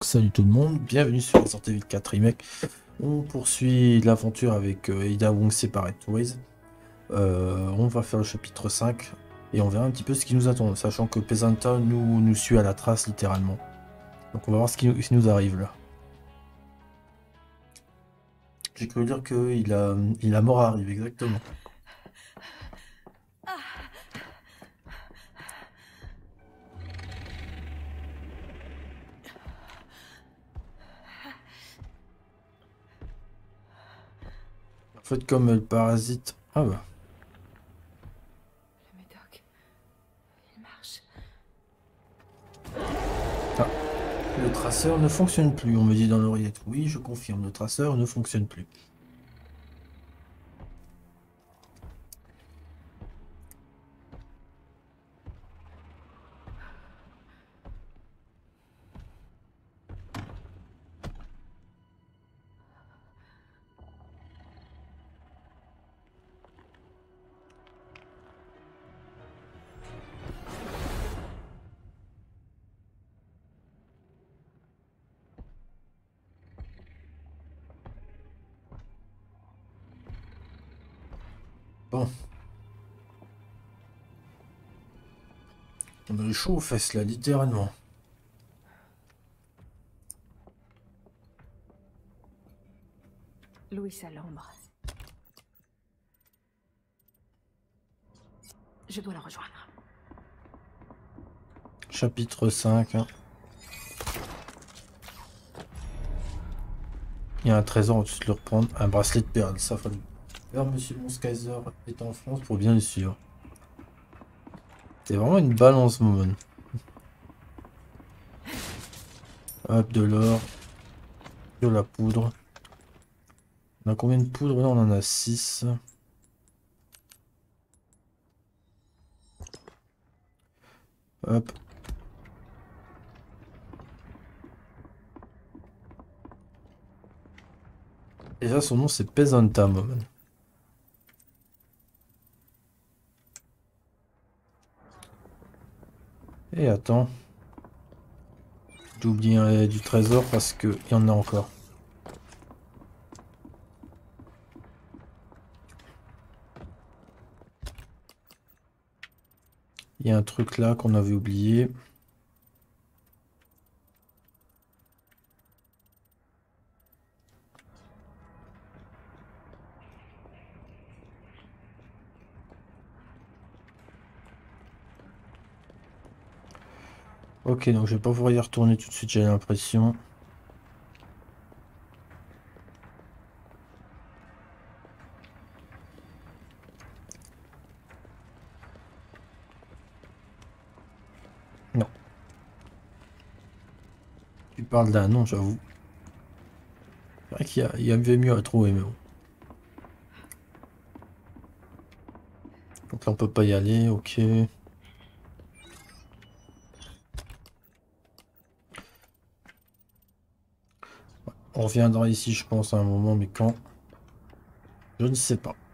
Salut tout le monde, bienvenue sur Resident Evil 4 Remake. On poursuit l'aventure avec Ada Wong Separate Ways. On va faire le chapitre 5 et on verra un petit peu ce qui nous attend, sachant que Pesanta nous suit à la trace littéralement. Donc on va voir ce qui nous arrive là. J'ai cru dire qu'il a mort arrive, exactement. En fait, comme le parasite... Ah bah, Le médoc, il marche. le traceur ne fonctionne plus, on me dit dans l'oreillette. Oui, je confirme, le traceur ne fonctionne plus. Bon, on a eu chaud aux fesses là, littéralement. Louis à l'ombre. Je dois la rejoindre. Chapitre 5. Hein. Il y a un trésor, on va tous le reprendre. Un bracelet de perles, ça fallait. Alors, Monsieur Monskaiser est en France pour bien le suivre. C'est vraiment une balance, moment. Hop, de l'or. De la poudre. On a combien de poudre là? On en a 6. Hop. Déjà, son nom c'est Pesanta, moment. Et attends. J'ai oublié du trésor parce que il y en a encore. Il y a un truc là qu'on avait oublié. Ok, donc je vais pas pouvoir y retourner tout de suite, j'ai l'impression. Non. Tu parles d'un nom, j'avoue. C'est vrai qu'il y avait mieux à trouver, mais bon. Donc là, on peut pas y aller, ok. On reviendra ici, je pense, à un moment, mais quand? Je ne sais pas.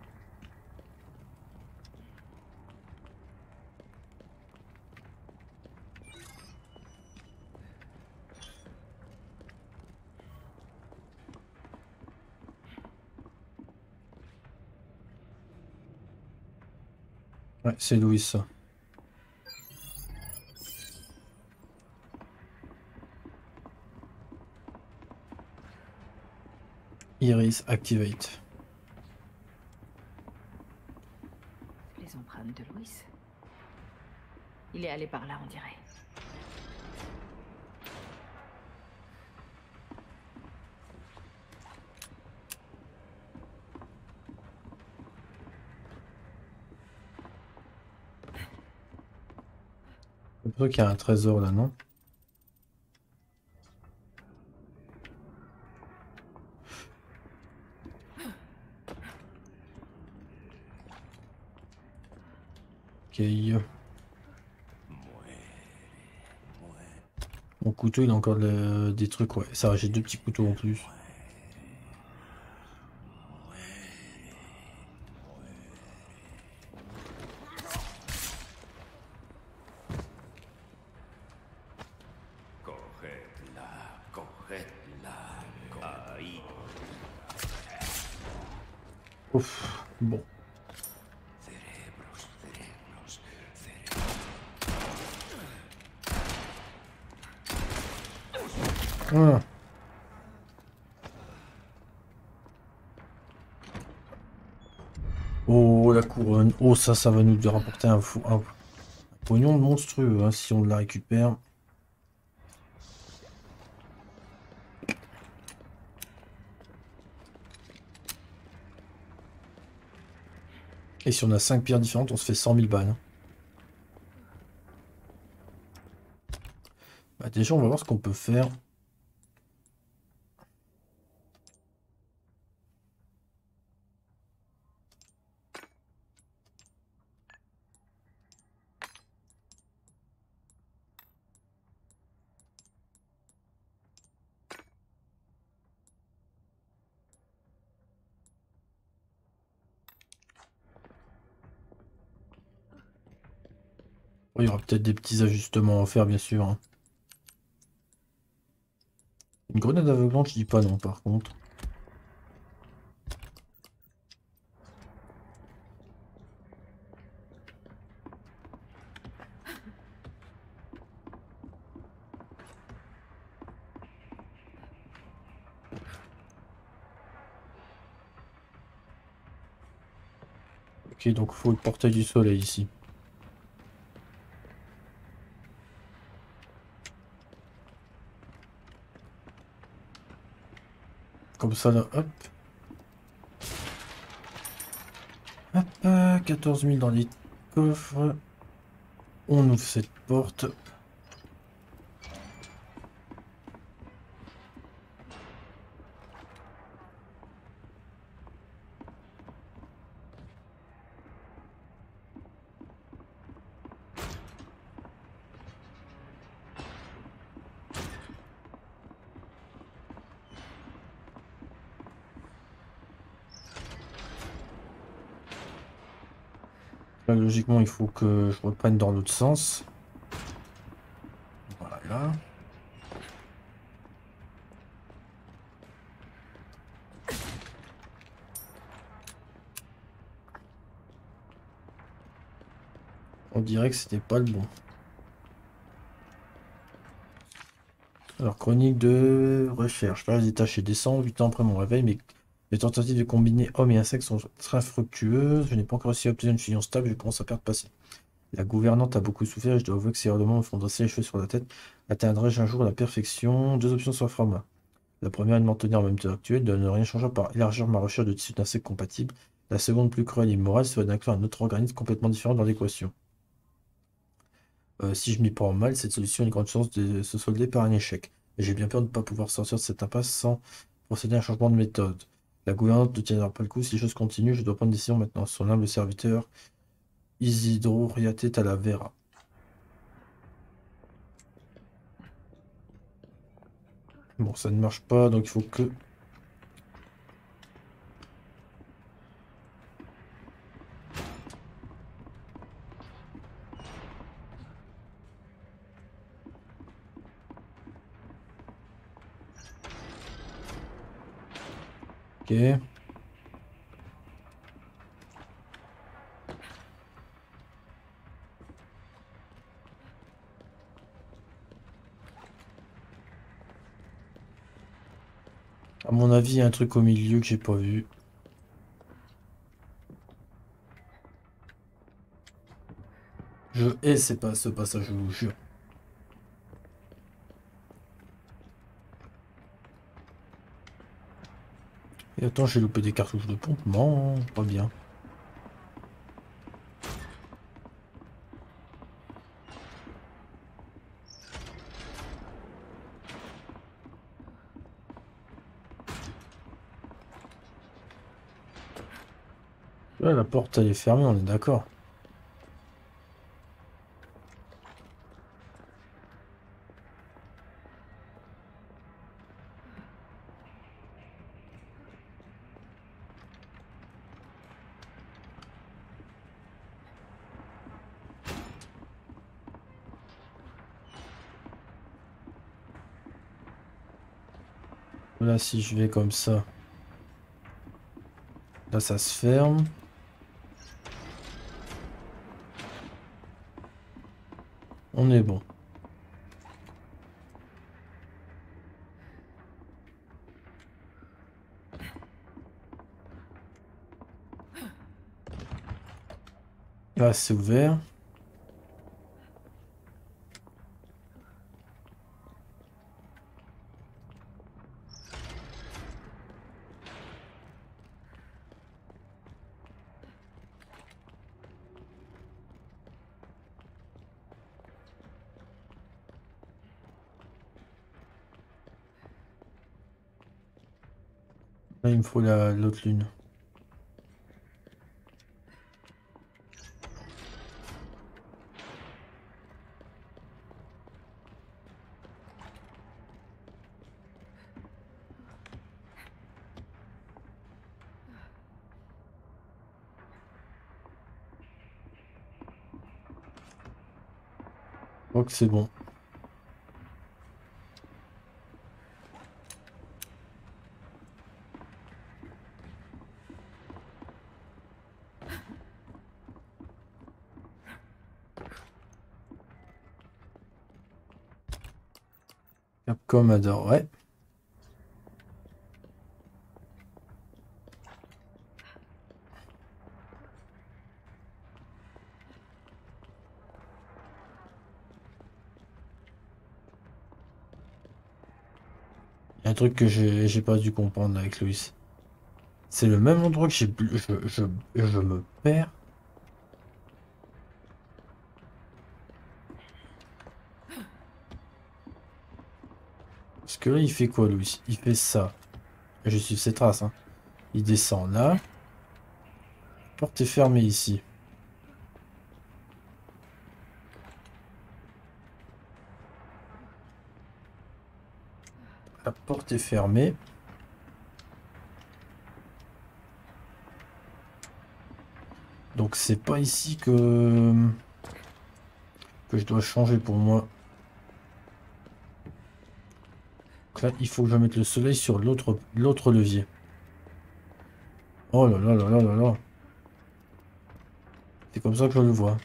Ouais, c'est Louis, ça. Iris, activate. Les empreintes de Louis. Il est allé par là, on dirait. Je crois qu'il y a un trésor là, non? Ok. Mon couteau, il a encore des trucs, ouais. Ça, j'ai deux petits couteaux en plus. Cogedla, Ouf, bon. Ah. Oh, la couronne. Oh, ça va nous rapporter un pognon monstrueux hein, si on la récupère. Et si on a 5 pierres différentes, on se fait 100 000 balles. Hein. Bah, déjà, on va voir ce qu'on peut faire. Oh, il y aura peut-être des petits ajustements à faire, bien sûr. Hein. Une grenade aveuglante, je dis pas non, par contre. Ok, donc il faut le portail du soleil ici. Comme ça, là, hop. Hop, 14 000 dans les coffres. On ouvre cette porte. Là, logiquement, il faut que je reprenne dans l'autre sens. Voilà. On dirait que c'était pas le bon. Alors, chronique de recherche. Là, les tâches et descend 8 ans après mon réveil. Mes tentatives de combiner hommes et insectes sont très fructueuses. Je n'ai pas encore réussi à obtenir une fusion stable. Je commence à perdre patience. La gouvernante a beaucoup souffert et je dois avouer que ses hurlements me font dresser les cheveux sur la tête. Atteindrai-je un jour la perfection? Deux options s'offrent à moi. La première est de m'en tenir au même état actuel, de ne rien changer par élargir ma recherche de tissus d'insectes compatibles. La seconde, plus cruelle et immorale, serait d'inclure un autre organisme complètement différent dans l'équation. Si je m'y prends mal, cette solution a une grande chance de se solder par un échec. Et j'ai bien peur de ne pas pouvoir sortir de cette impasse sans procéder à un changement de méthode. La gouvernante ne tiendra pas le coup. Si les choses continuent, je dois prendre une décision maintenant. Son humble serviteur, Isidro Riate Talavera. Bon, ça ne marche pas, donc il faut que... Ok. À mon avis, il y a un truc au milieu que j'ai pas vu. Je hais ce passage, je vous jure. Et attends, j'ai loupé des cartouches de pompe. Non, pas bien. Là, la porte, elle est fermée, on est d'accord. Là, si je vais comme ça, là, ça se ferme. On est bon. Là, c'est ouvert. Là, il me faut l'autre lune. Je crois que c'est bon. Capcom adore, ouais. Il y a un truc que j'ai pas dû comprendre avec Louis. C'est le même endroit que je me perds. Parce que là, il fait quoi, Louis? Il fait ça. Je suis ses traces, hein. Il descend là. La porte est fermée ici. La porte est fermée. Donc c'est pas ici que je dois changer pour moi. Donc là, il faut que je mette le soleil sur l'autre levier. Oh là là là là là là. C'est comme ça que je le vois.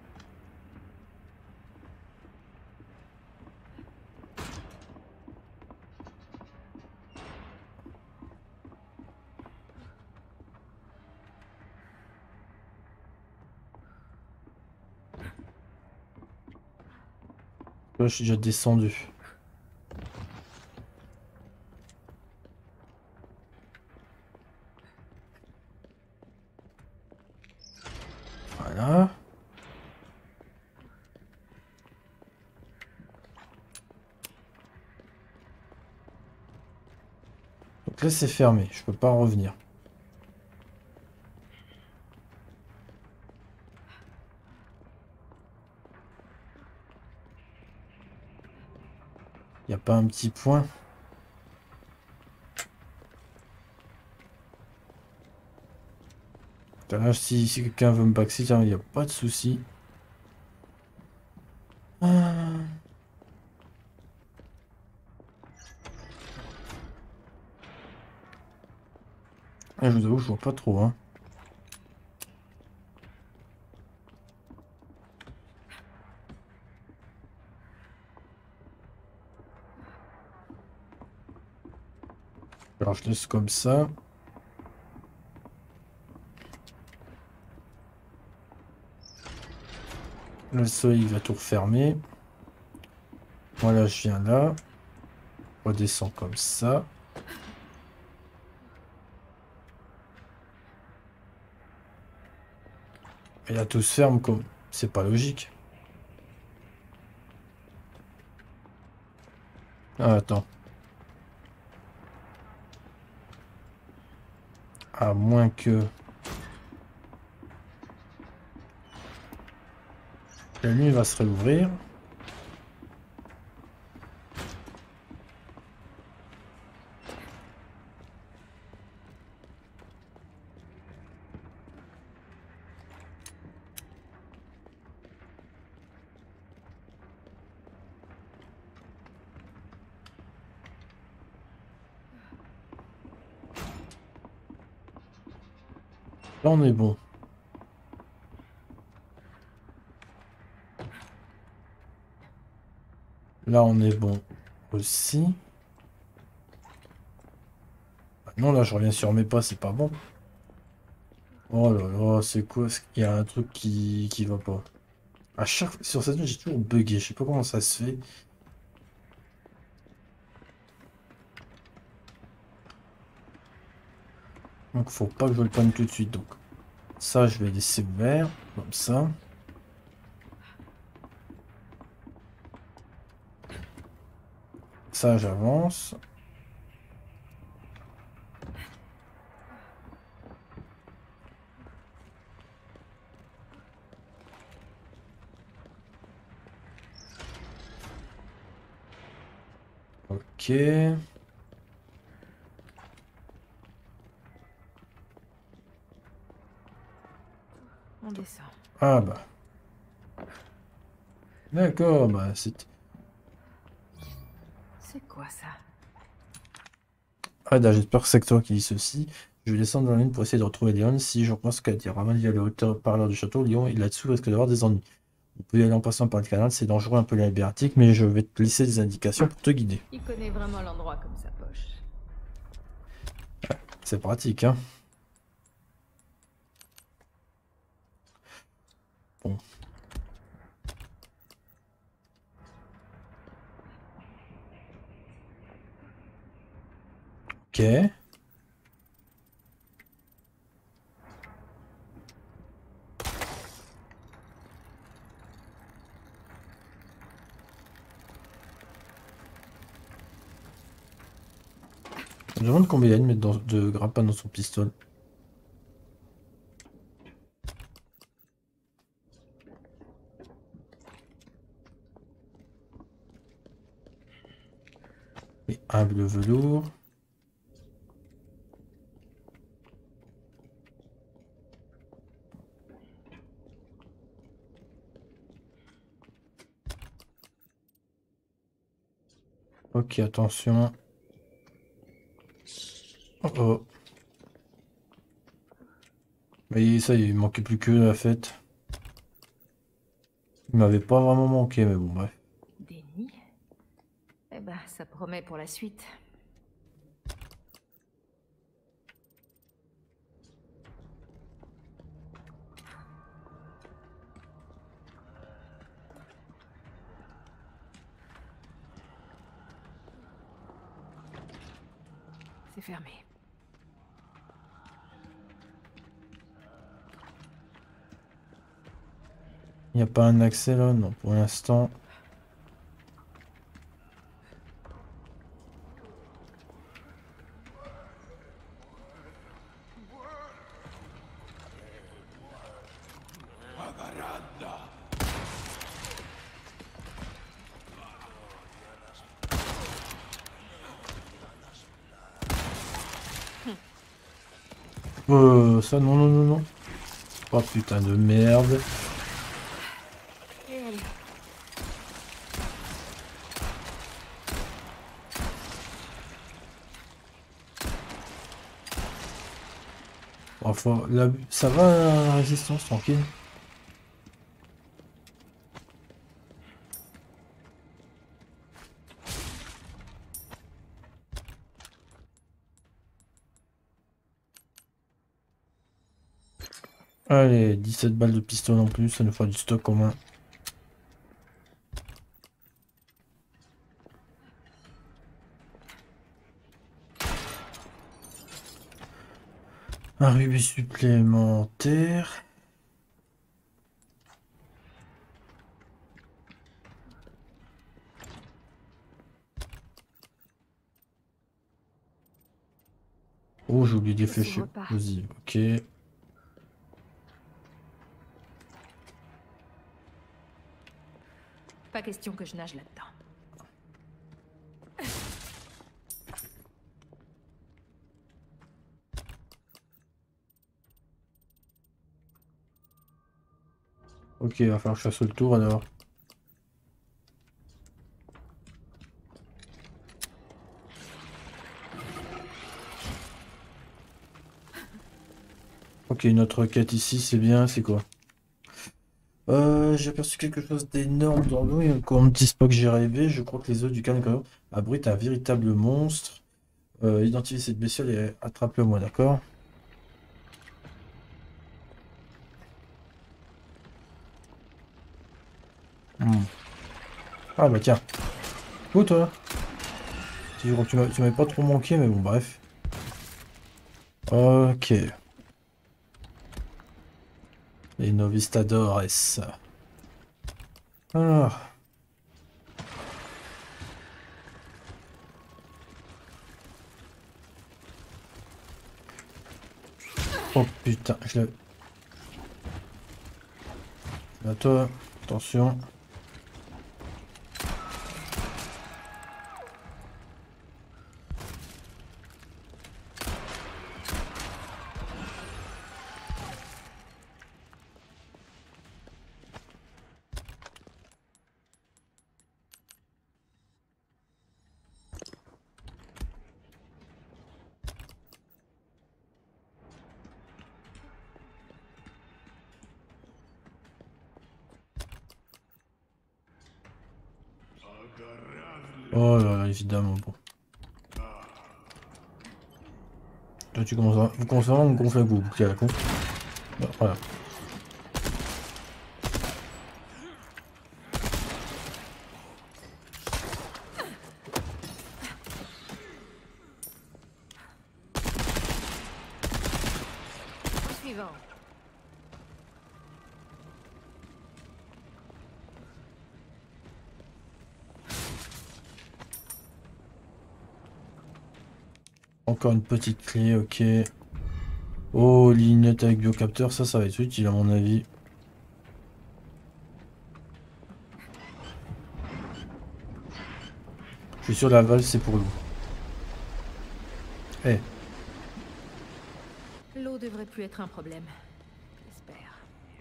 Là, je suis déjà descendu. Voilà. Donc là, c'est fermé. Je peux pas revenir. Il n'y a pas un petit point. Là, si quelqu'un veut me backseat, il n'y a pas de souci. Ah. Je vous avoue, je vois pas trop, hein. Alors, je laisse comme ça. Le soleil il va tout refermer. Voilà, je viens là. Je redescends comme ça. Et là, tout se ferme comme... C'est pas logique. Ah, attends. À moins que... La nuit va se réouvrir. Là, on est bon. Là, on est bon aussi. Ah non, là, je reviens sur mes pas, c'est pas bon. Oh là là, c'est quoi? Il y a un truc qui va pas. À chaque fois, sur cette zone, j'ai toujours bugué. Je sais pas comment ça se fait. Donc, faut pas que je le prenne tout de suite. Donc, ça, je vais laisser vert. Comme ça. Ça, j'avance. Ok. On descend. Ah bah. D'accord, bah c'est... C'est quoi ça? Ah, j'espère que c'est toi qui dis ceci. Je vais descendre dans la ligne pour essayer de retrouver Léon. Si je pense qu'à dire Ramal via le haut-parleur du château, Léon est là-dessous risque d'avoir des ennuis. On peut y aller en passant par le canal, c'est dangereux, un peu labyrinthique, mais je vais te laisser des indications pour te guider. Il connaît vraiment l'endroit comme sa poche. C'est pratique, hein. Bon. Ok. Je me demande combien il y a de grappins dans son pistolet. Et humble velours. Ok, attention. Oh oh. Mais ça, il manquait plus que la fête. Il m'avait pas vraiment manqué, mais bon, bref. Des nids? Eh ben, ça promet pour la suite. C'est fermé. Il n'y a pas un accès là? Non, pour l'instant. Ça, non, non, non, non. Oh putain de merde. Et allez. Enfin, ça va la résistance, tranquille. Allez, 17 balles de pistolet en plus, ça nous fera du stock au moins. Un rubis supplémentaire. Oh, j'ai oublié des Ça flèches s'ouvre pas. explosives. Ok. Pas question que je nage là-dedans. Ok, il va falloir que je fasse le tour alors. Ok, notre quête ici, c'est bien, c'est quoi? J'ai aperçu quelque chose d'énorme dans l'eau et qu'on ne me dise pas que j'ai rêvé, je crois que les eaux du canal abritent un véritable monstre. Identifiez cette bestiole et attrape-le-moi, d'accord? Hmm. Ah bah tiens, où toi? Tu m'avais pas trop manqué, mais bon, bref. Ok, les Novistadores. Ah, oh putain, je l'ai... À toi, attention. Oh là là, évidemment, bon. Toi, vous commencez vraiment à me gonfler à vous, bouclier à la con. Bah, voilà. Suivant. Encore une petite clé, ok. Oh, lignette avec biocapteur, ça va être utile à mon avis. Je suis sûr la valve, c'est pour l'eau. Eh, L'eau devrait plus être un problème. J'espère.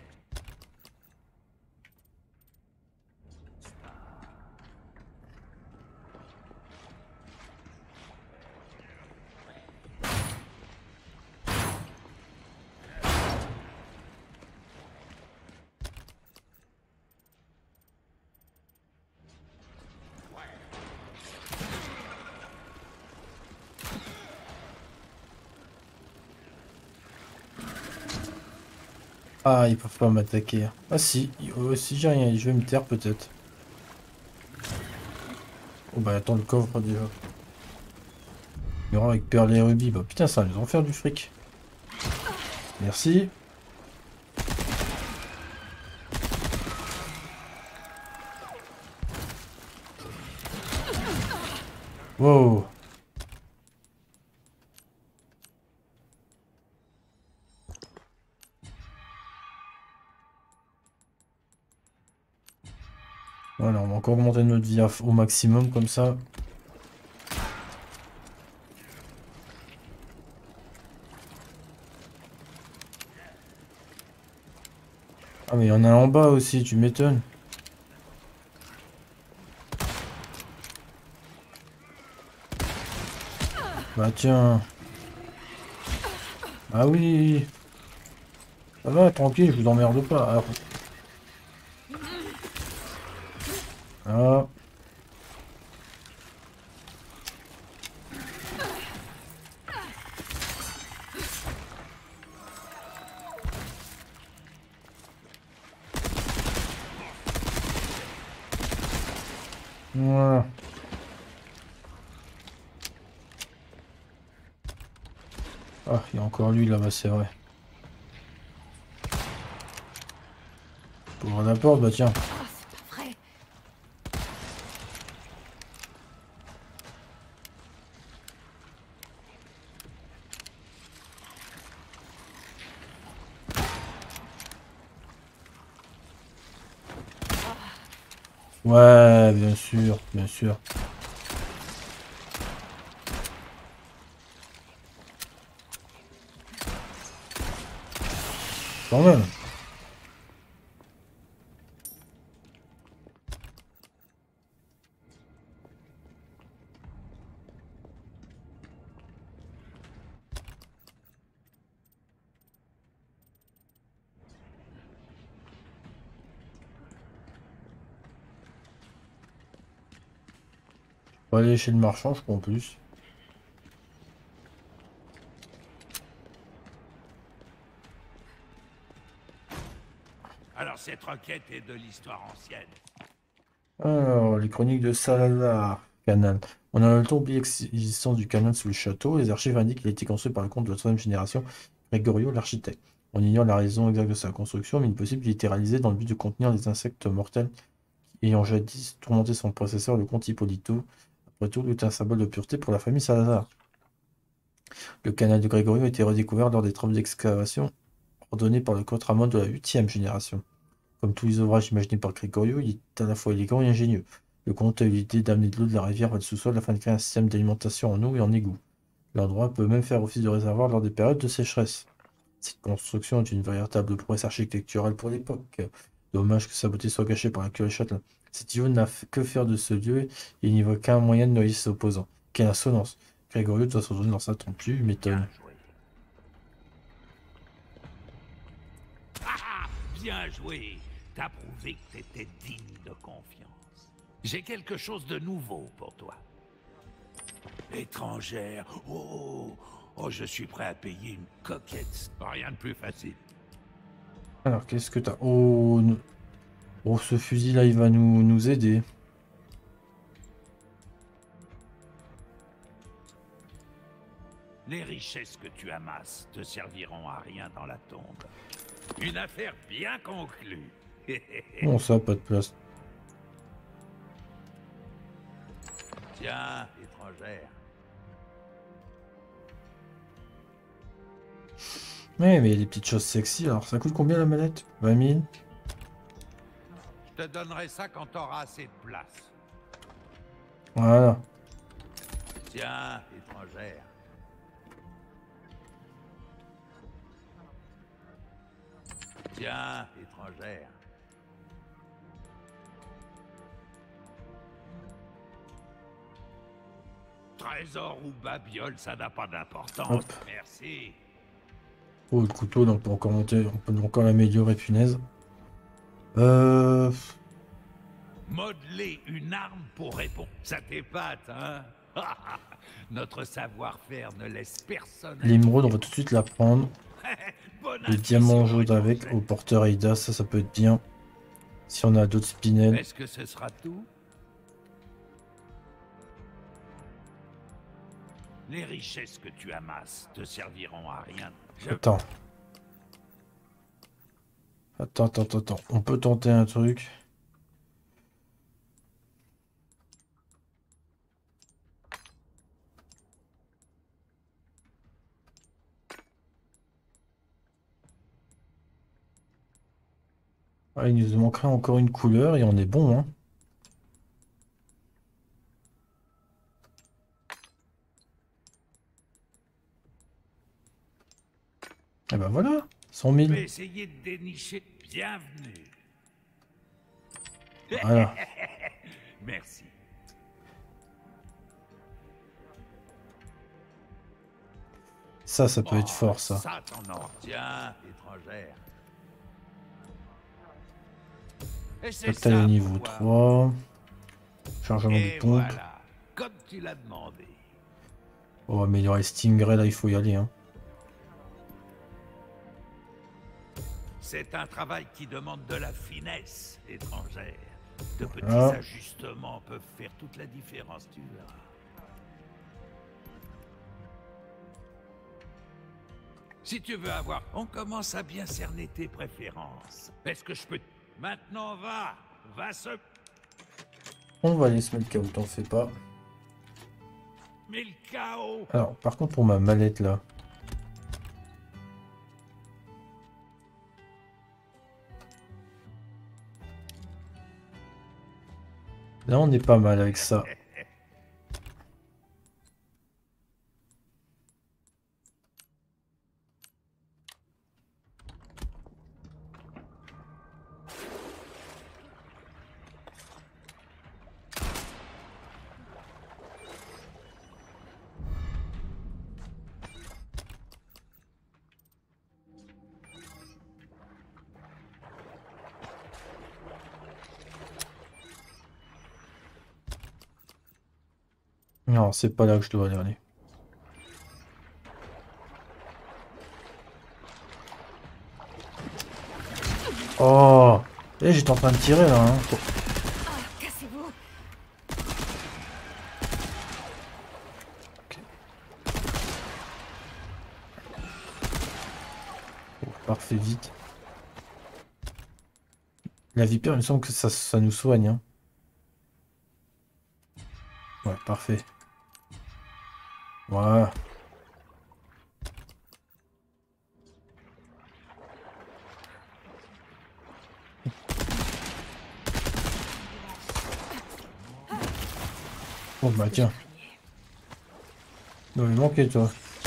ah, ils peuvent pas m'attaquer. Ah si, si j'ai rien, je vais me taire peut-être. Oh bah attends, le coffre déjà. Mur avec perles et rubis, bah putain, ça va nous en faire du fric. Merci. Wow. Voilà, on va encore augmenter notre vie au maximum comme ça. Ah mais il y en a en bas aussi, tu m'étonnes. Bah tiens. Ah oui. Ça va, tranquille, je vous emmerde pas. Ah. Voilà. Ah, il y a encore lui là-bas, c'est vrai. Pour ouvrir la porte, bah tiens. Ah, c'est pas vrai. Ouais, bien sûr, bien sûr. Quand même. On va aller chez le marchand, je crois en plus. Alors cette requête est de l'histoire ancienne. Alors, les chroniques de Salazar, canal. On a longtemps oublié l'existence du canal sous le château. Les archives indiquent qu'il a été construit par le comte de la troisième génération, Gregorio l'architecte. On ignore la raison exacte de sa construction, mais il est possible qu'il ait été réalisé dans le but de contenir les insectes mortels ayant jadis tourmenté son processeur, le comte Hippolito. Après tout, il est un symbole de pureté pour la famille Salazar. Le canal de Gregorio a été redécouvert lors des travaux d'excavation ordonnés par le comte Ramon de la huitième génération. Comme tous les ouvrages imaginés par Gregorio, il est à la fois élégant et ingénieux. Le comte a eu l'idée d'amener de l'eau de la rivière vers le sous-sol afin de créer un système d'alimentation en eau et en égout. L'endroit peut même faire office de réservoir lors des périodes de sécheresse. Cette construction est une véritable prouesse architecturale pour l'époque. Dommage que sa beauté soit gâchée par la curé châtelain. Cet idiot n'a que faire de ce lieu et il n'y voit qu'un moyen de noyer ses opposants. Quelle insolence! Gregorio doit se retourner dans sa tombe, tu m'étonnes. Bien joué. Ah, bien joué. T'as prouvé que t'étais digne de confiance. J'ai quelque chose de nouveau pour toi. Étrangère. Oh, oh, je suis prêt à payer une coquette. Rien de plus facile. Alors, qu'est-ce que t'as? Oh, oh, ce fusil-là, il va nous aider. Les richesses que tu amasses te serviront à rien dans la tombe. Une affaire bien conclue. Bon, ça, pas de place. Tiens, étrangère. Ouais, mais il y a des petites choses sexy. Alors, ça coûte combien la manette? 20 000? Je te donnerai ça quand t'auras assez de place. Voilà. Tiens, étrangère. Tiens, étrangère. Trésor ou babiole, ça n'a pas d'importance. Hop. Merci. Oh, le couteau, donc on peut encore monter, on peut encore l'améliorer, punaise. Modeler une arme pour répondre. Ça t'épate, hein? Notre savoir-faire ne laisse personne. L'émeraude, on va tout de suite la prendre. Bonne Le intuition, diamant jaune avec étrangère. au porteur Aïda, ça peut être bien. Si on a d'autres spinels. Est-ce que ce sera tout? Les richesses que tu amasses te serviront à rien. Attends. Attends. On peut tenter un truc. Ah, il nous manquerait encore une couleur et on est bon, hein. Et ben voilà, 100 Je 000. vais essayer de dénicher. Bienvenue. Voilà. Merci. Ça peut être fort, ça. Ça t'en or. Tiens, étrangère. Et c'est Tactile au ça niveau pour toi. 3. Chargement Et de pompe. voilà, comme tu l'as demandé. Oh, améliorer Stingray, là, il faut y aller, hein. C'est un travail qui demande de la finesse, étrangère. De petits Ah. ajustements peuvent faire toute la différence, tu verras. Si tu veux avoir, on commence à bien cerner tes préférences. Est-ce que je peux... Maintenant, va se... On va aller se mettre KO, t'en fais pas. Mais le chaos. Alors, par contre, pour ma mallette, là. Là, on est pas mal avec ça. Non, c'est pas là que je dois aller. Oh! Eh, j'étais en train de tirer là, hein. Cassez-vous. Ok. Oh, parfait, vite. La vipère, il me semble que ça nous soigne, hein. Ouais, parfait. Voilà. Oh bah Ce que je tiens, craignais. non mais manqué toi.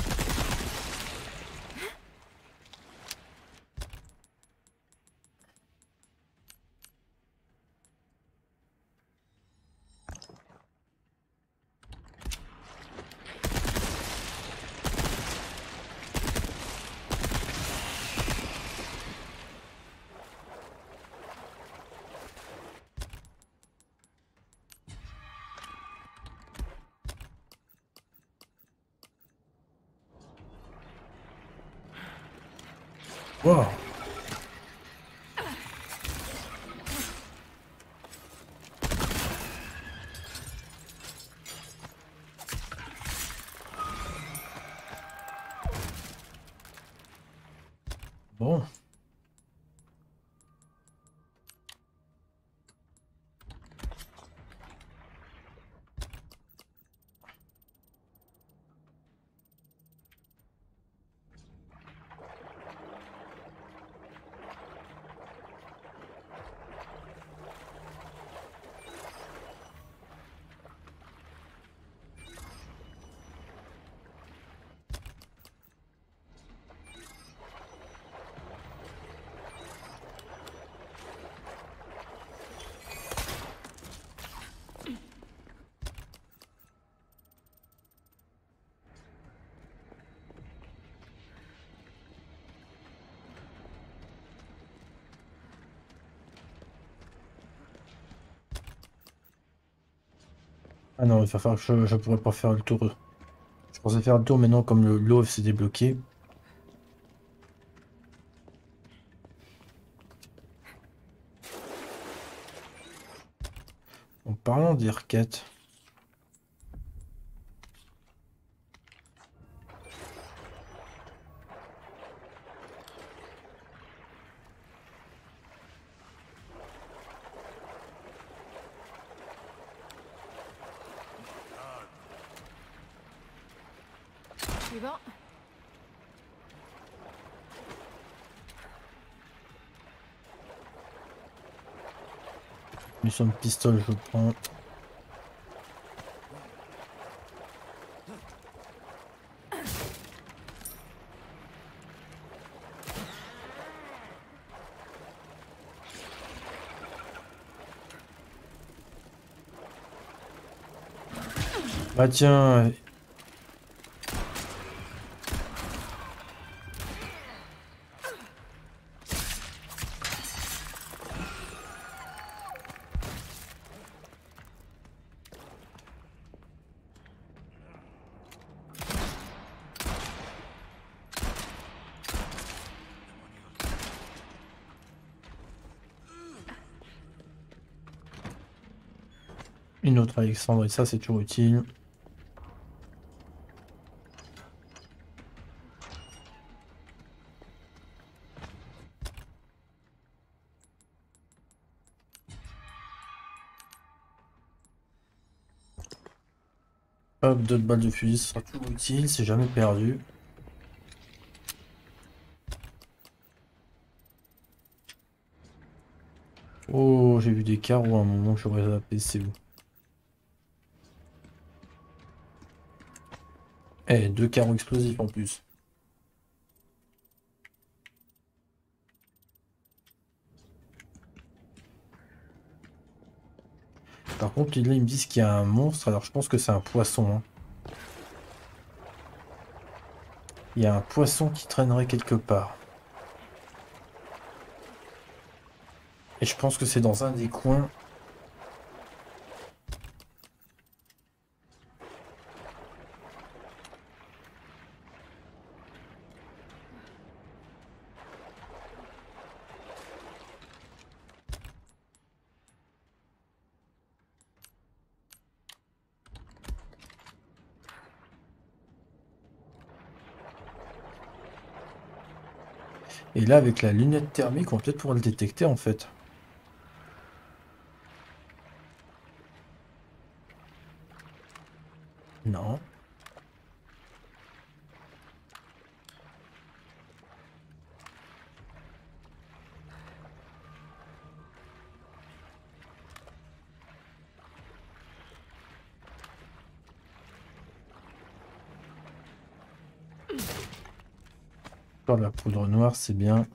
Wow. Bon. Ah non, il va falloir que je pourrais pas faire le tour. Je pensais faire le tour, mais non, comme l'eau s'est débloqué. En parlant des requêtes. Suivant. Mission de pistolet, je prends. Bah tiens. Une autre Alexandre, et ça c'est toujours utile. Hop, 2 balles de fusil, ce sera toujours utile, c'est jamais perdu. Oh, j'ai vu des carreaux à un moment que j'aurais zappé, c'est où? Eh, 2 carreaux explosifs en plus. Par contre, là, ils me disent qu'il y a un monstre, alors je pense que c'est un poisson, hein. Il y a un poisson qui traînerait quelque part. Et je pense que c'est dans un des coins. Et là, avec la lunette thermique, on va peut-être pouvoir le détecter en fait. Non. Encore de la poudre noire, c'est bien.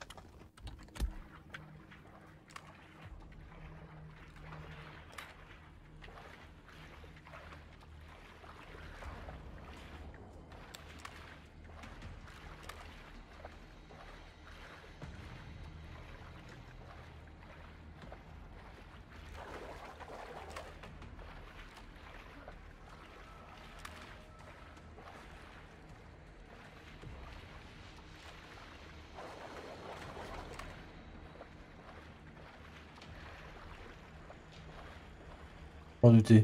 Pas douter.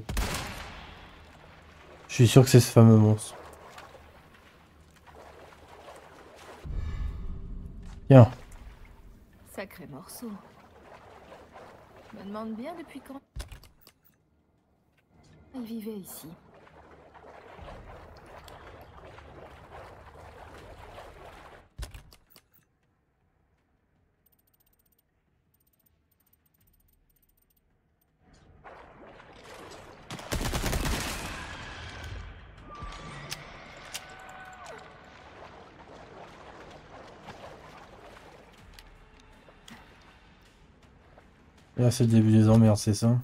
Je suis sûr que c'est ce fameux monstre. Tiens. Sacré morceau. Je me demande bien depuis quand il vivait ici. Là, c'est le début des emmerdes, c'est ça?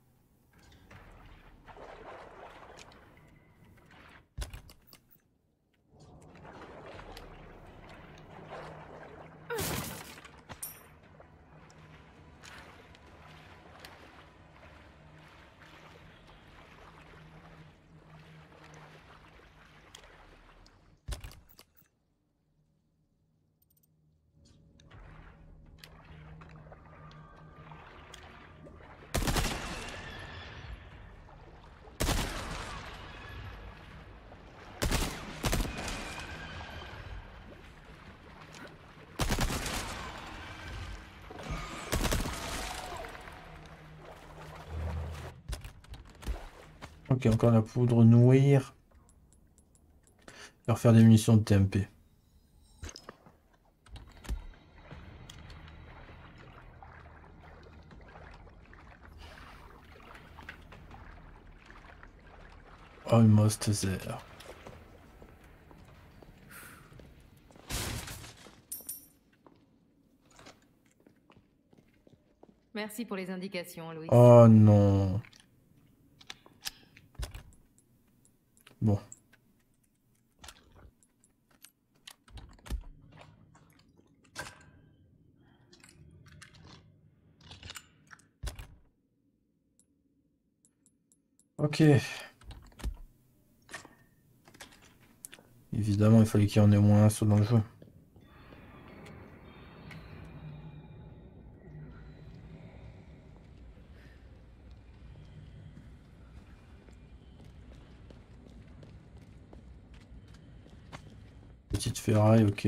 Ok, encore la poudre noire. Leur faire des munitions de TMP. Almost there. Merci pour les indications, Louis. Oh non. Bon. Ok. Évidemment, il fallait qu'il y en ait au moins un seul dans le jeu. Petite ferraille, ok.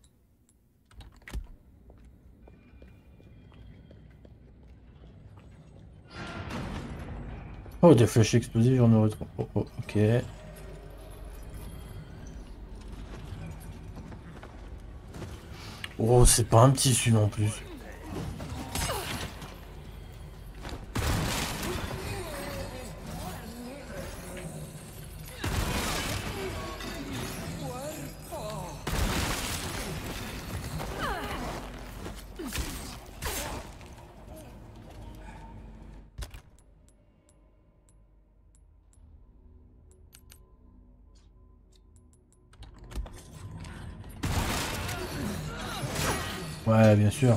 Oh, des flèches explosives, j'en aurais trop. Oh, oh, ok. Oh, c'est pas un petit celui en plus. Ouais, bien sûr.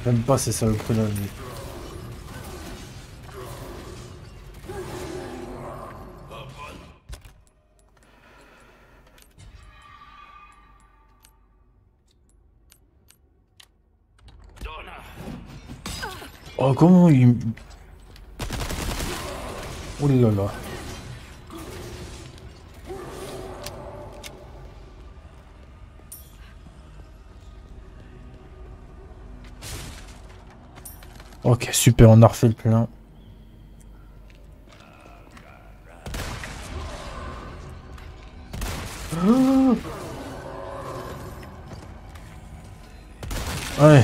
J'aime pas ces saloperies là. Mais... Oh, comment il... Oh là là. Ok, super, on a refait le plein. Oh, ouais.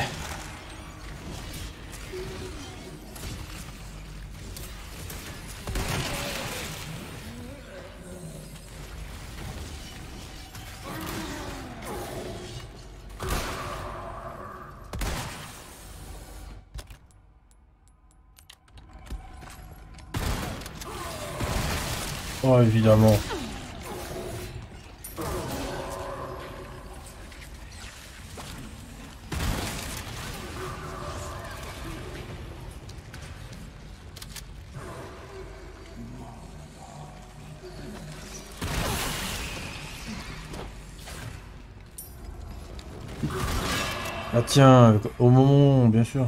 Oh, évidemment. Ah tiens, au moment, bien sûr.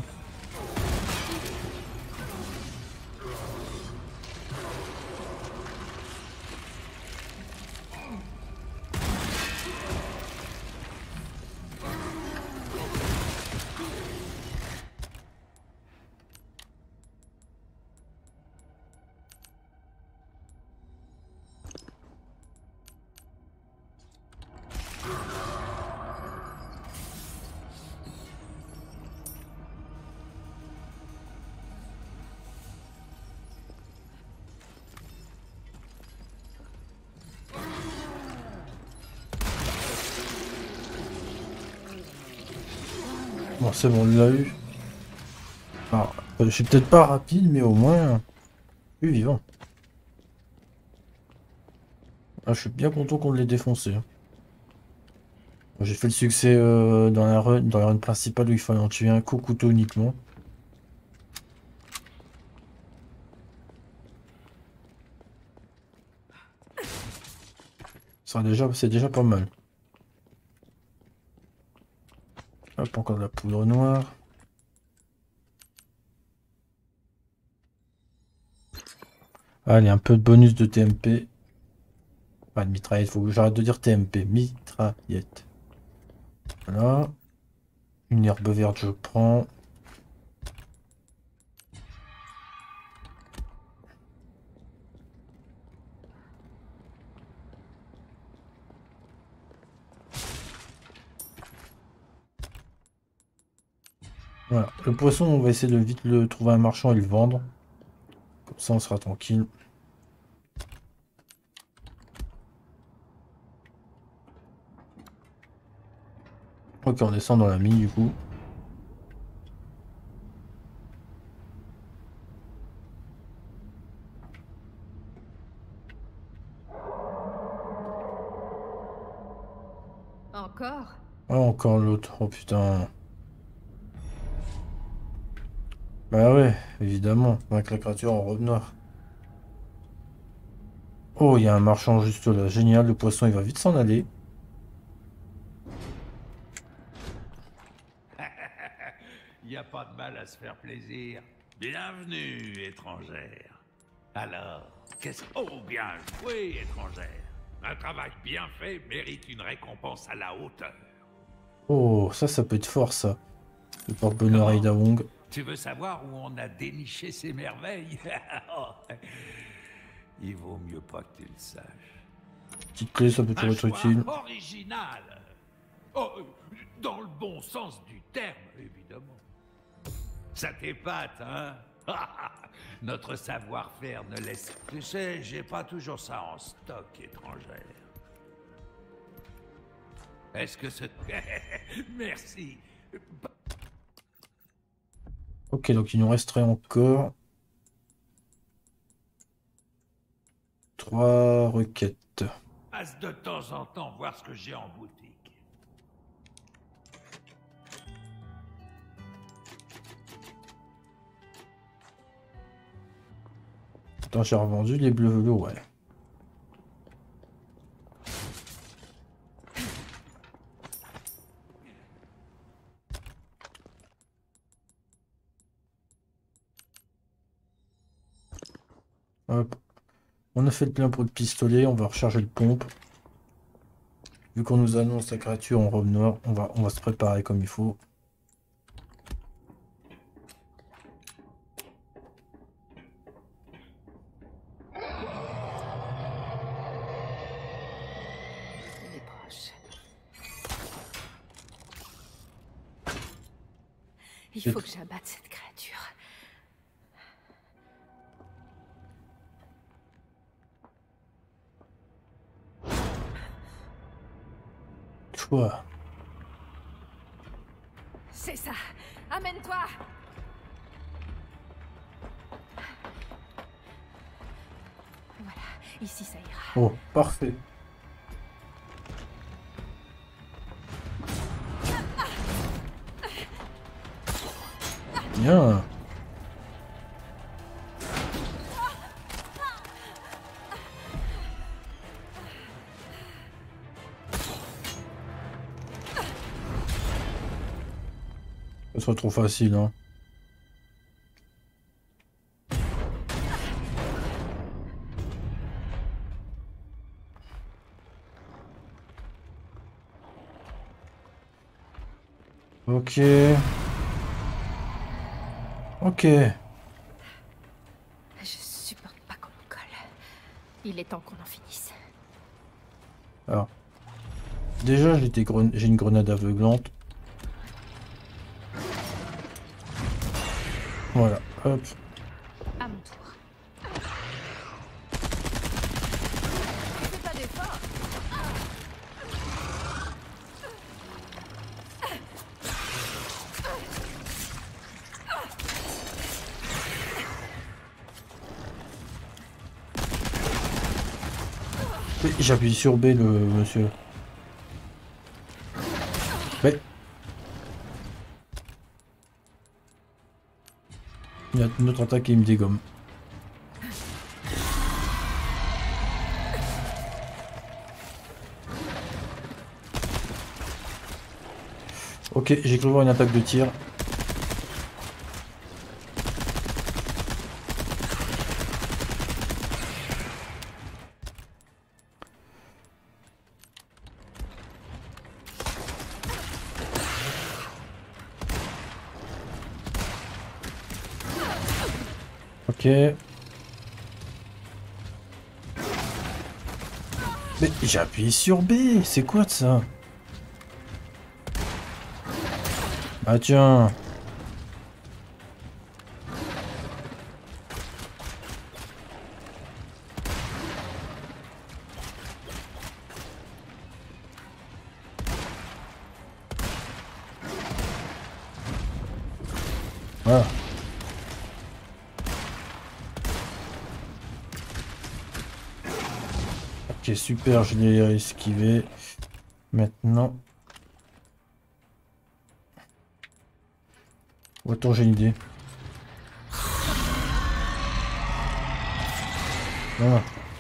Bon, c'est bon, on l'a eu. Alors, je suis peut-être pas rapide, mais au moins, je suis vivant. Ah, je suis bien content qu'on l'ait défoncé. Hein. J'ai fait le succès dans la run principale où il fallait en tuer un coup couteau uniquement. C'est déjà pas mal. Hop, encore de la poudre noire. Allez, un peu de bonus de TMP. Pas de mitraillette, faut que j'arrête de dire TMP. Mitraillette. Voilà. Une herbe verte, je prends. Voilà. Le poisson, on va essayer de vite le trouver un marchand et le vendre. Comme ça, on sera tranquille. Ok, on descend dans la mine du coup. Encore? Ah, encore l'autre. Oh putain. Bah ouais, évidemment. Avec la créature en robe noire. Oh, il y a un marchand juste là. Génial, le poisson, il va vite s'en aller. Il n'y a pas de mal à se faire plaisir. Bienvenue, étrangère. Alors, qu'est-ce... Oh, bien joué, étrangère. Un travail bien fait mérite une récompense à la hauteur. Oh, ça peut être fort, ça. Le porte-bonheur Comment? Ada Wong. Tu veux savoir où on a déniché ces merveilles? Oh, il vaut mieux pas que tu le saches. Petite clé, ça peut Un toujours être choix utile. original. Oh, dans le bon sens du terme, évidemment. Ça t'épate, hein? Notre savoir-faire ne laisse... Tu sais, j'ai pas toujours ça en stock, étrangère. Est-ce que ce... Merci. Ok, donc il nous resterait encore 3 requêtes. Passe de temps en temps voir ce que j'ai en boutique. Attends, j'ai revendu les bleus velours, ouais. Hop. On a fait le plein pour le pistolet, on va recharger le pompe. Vu qu'on nous annonce la créature en robe noire, on va se préparer comme il faut. Il est proche. Il faut que j'abatte cette créature. Choix. C'est ça. Amène-toi. Voilà, ici ça ira. Oh, parfait. Bien. Ça soit trop facile, hein. Ok. Ok. Je supporte pas qu'on me colle. Il est temps qu'on en finisse. Alors. Déjà, j'ai une grenade aveuglante. Voilà. Hop. À mon tour. Fais pas d'effort. J'appuie sur B, le monsieur. Mais... il y a une autre attaque qui me dégomme. Ok, j'ai cru voir une attaque de tir. Ok. Mais j'ai appuyé sur B, c'est quoi de ça? Ah tiens. Voilà. Ok, super, je l'ai esquivé. Maintenant... oh, attends, j'ai une idée. Voilà.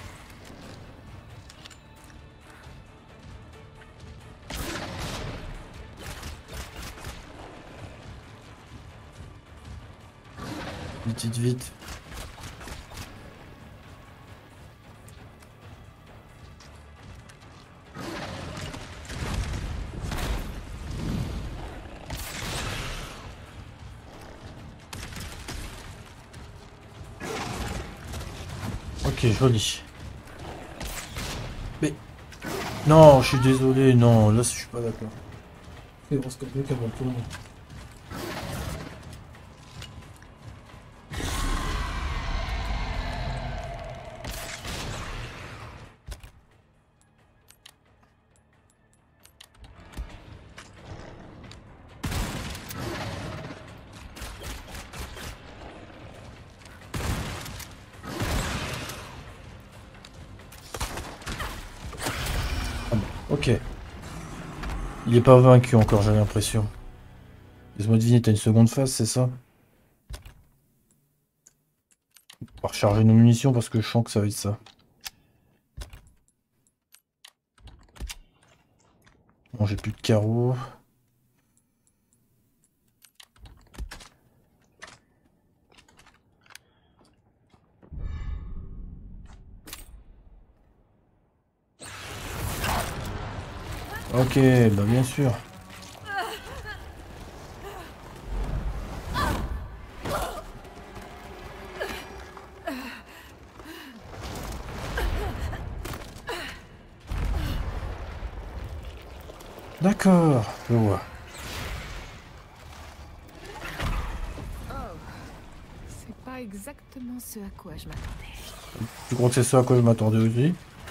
Vite, vite. Ok, joli. Mais... non, je suis désolé, non, là je suis pas d'accord. C'est bon, c'est comme ça qu'avant tout le monde. Ok. Il est pas vaincu encore, j'ai l'impression. Laisse-moi deviner, t'as une seconde phase, c'est ça? va recharger nos munitions parce que je sens que ça va être ça. Bon, j'ai plus de carreaux. Ok, bah bien sûr. D'accord, je vois. C'est pas exactement ce à quoi je m'attendais. Tu crois que c'est ça à quoi je m'attendais aussi?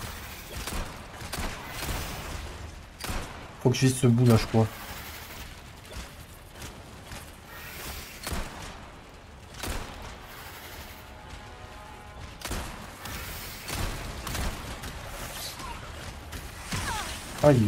Faut que je vise ce bout là, je crois. Aïe.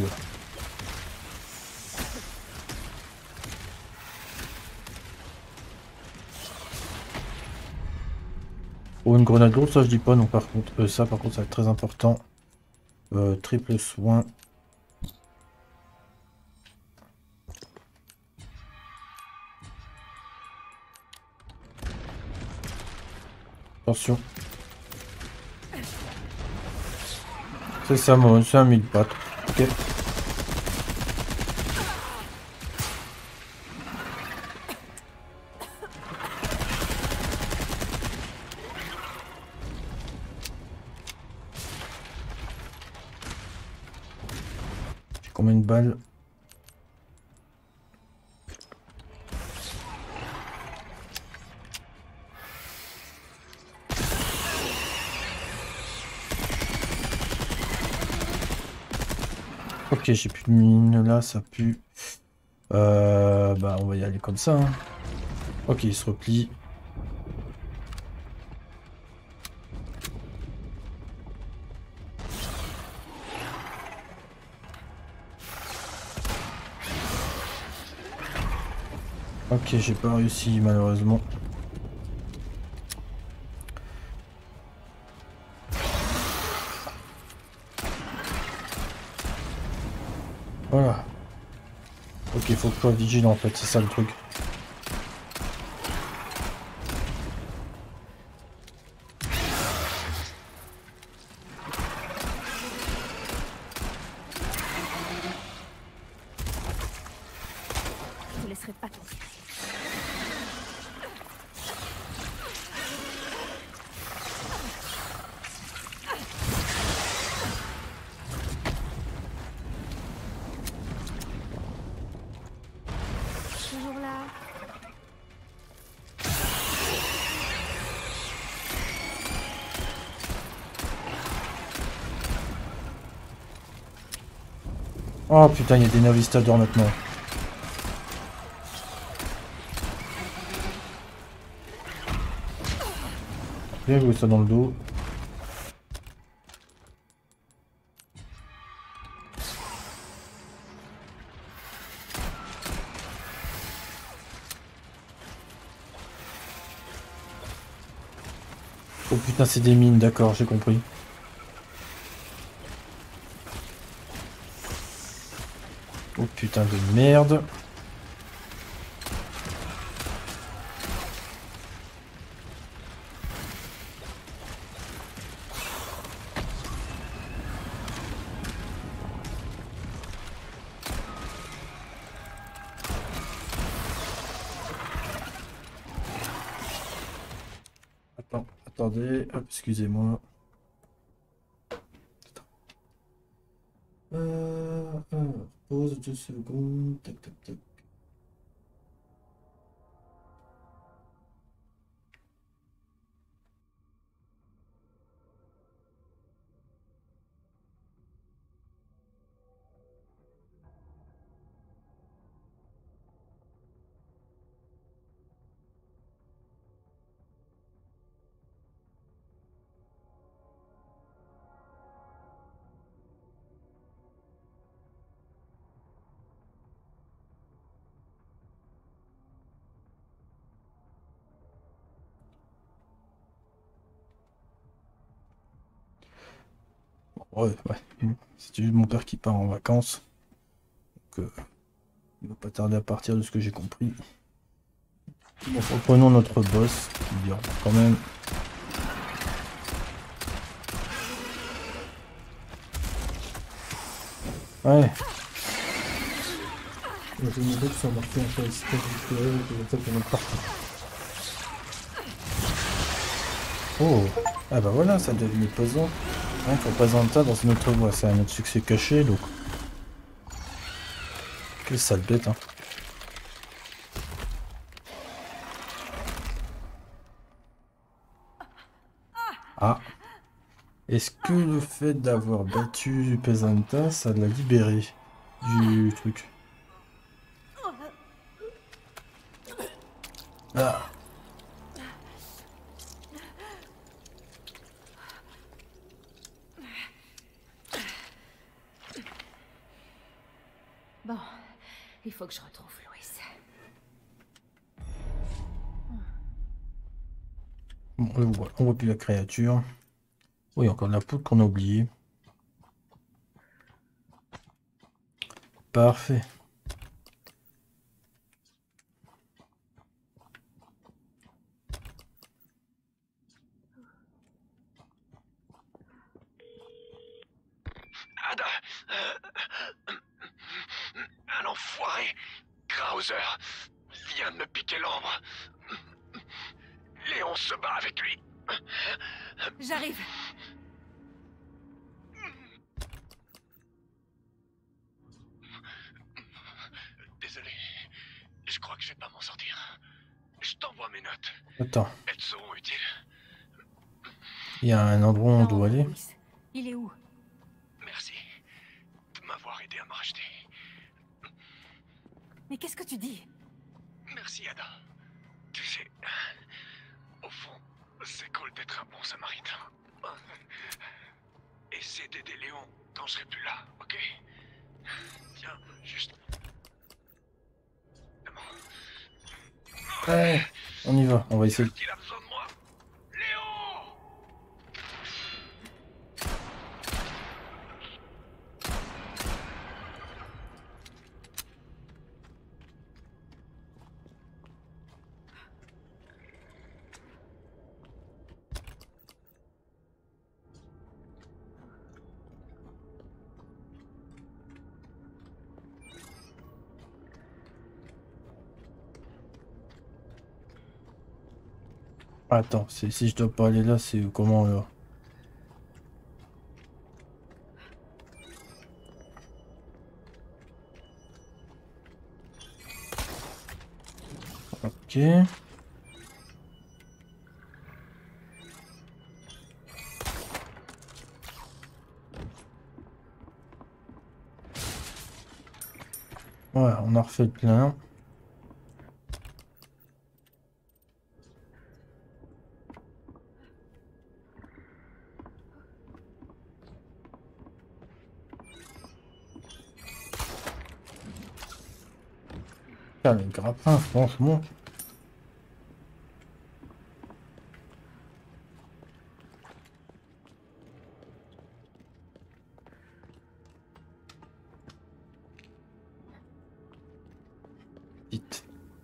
Oh, une grenade lourde, ça je dis pas, non par contre. Ça par contre ça va être très important. Triple soin. Attention. C'est ça, moi, c'est un mille pattes. Ok. J'ai combien de balles? Ok, j'ai plus de mine là, ça pue. Bah on va y aller comme ça, hein. Ok, il se replie. Ok, j'ai pas réussi malheureusement. Voilà. Ok, faut que je sois vigilant en fait, c'est ça le truc. Je te laisserai pas tomber. Toujours là. Oh putain, il y a des navistadors maintenant. Bien joué ça dans le dos. Oh putain, c'est des mines, d'accord, j'ai compris. Oh putain de merde. Attendez, hop, excusez-moi. Pause 2 secondes. Tac, tac, tac. Ouais. C'est juste mon père qui part en vacances. Donc, il va pas tarder à partir de ce que j'ai compris. Bon, reprenons notre boss, qui dure quand même. Ouais. Les modèles sont marqués en fait, c'est comme ça qu'on est parti. Oh, ah bah voilà, ça devient pesant. Il faut présenter ça dans une autre voie, c'est un autre succès caché, donc. Quelle sale bête, hein. Ah. Est-ce que le fait d'avoir battu Pesanta, ça l'a libéré du truc? Ah. Bon, il faut que je retrouve Louis. Bon, on voit plus la créature. Oui, encore de la poudre qu'on a oubliée. Parfait. Ada, un enfoiré, Krauser, vient de me piquer l'ombre. Léon se bat avec lui. J'arrive. Désolé, je crois que je vais pas m'en sortir. Je t'envoie mes notes. Attends, Elles seront utiles. il y a un endroit où on doit aller. Louis. Il est où? Merci de m'avoir aidé à me racheter. Mais qu'est-ce que tu dis? Merci, Ada. Tu sais, au fond, c'est cool d'être un bon samaritain. Essaie d'aider Léon quand je serai plus là, ok? Tiens, juste... Ouais, on y va, on va essayer. Il a besoin de moi. Léon! Attends, si je dois pas aller là, c'est comment là? Ok. Ouais, on a refait le plein. Ah, les grappins, franchement. Vite.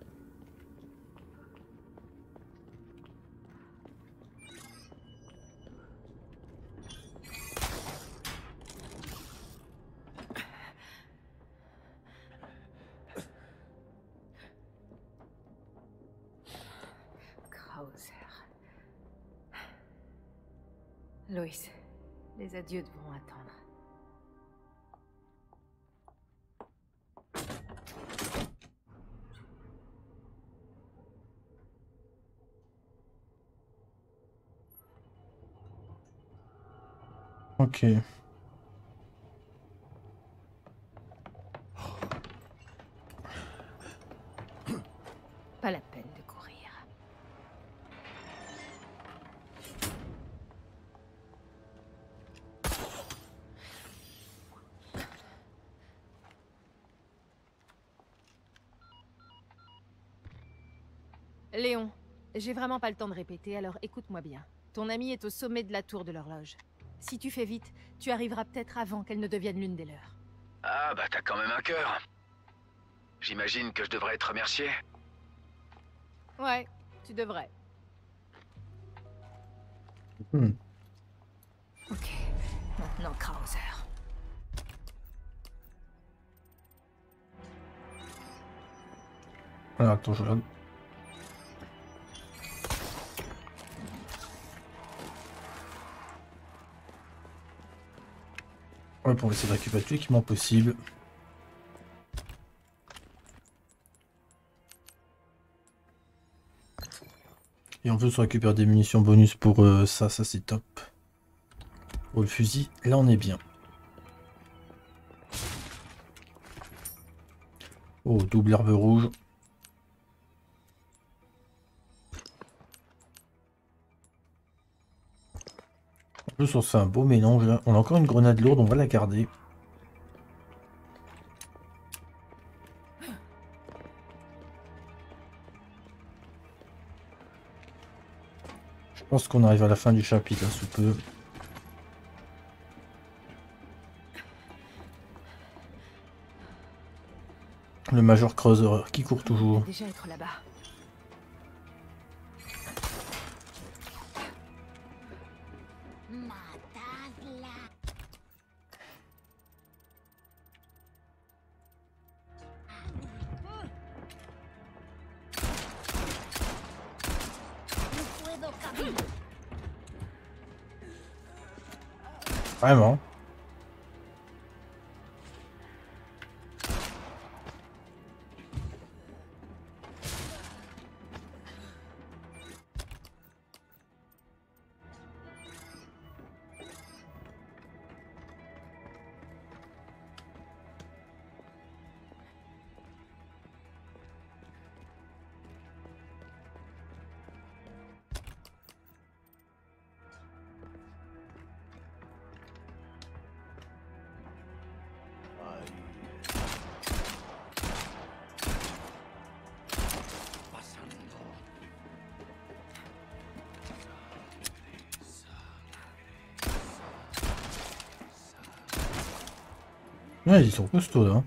Krauser. Louis, les adieux devront attendre. Ok. Pas la peine de courir. Léon, j'ai vraiment pas le temps de répéter, alors écoute-moi bien. Ton ami est au sommet de la tour de l'horloge. Si tu fais vite, tu arriveras peut-être avant qu'elle ne devienne l'une des leurs. Ah bah t'as quand même un cœur. J'imagine que je devrais être remercié. Ouais, tu devrais. Hmm. Ok, maintenant Krauser. Alors, attends, je regarde. Ouais, pour essayer de récupérer tout l'équipement possible. Et en plus, on récupère des munitions bonus pour ça c'est top. Pour le fusil, là on est bien. Oh, double herbe rouge. En plus, on se fait un beau mélange là. On a encore une grenade lourde, on va la garder. Je pense qu'on arrive à la fin du chapitre là, sous peu. Le Major Krauser qui court On toujours. va déjà être là-bas. Vraiment. Ouais, ils sont costauds là.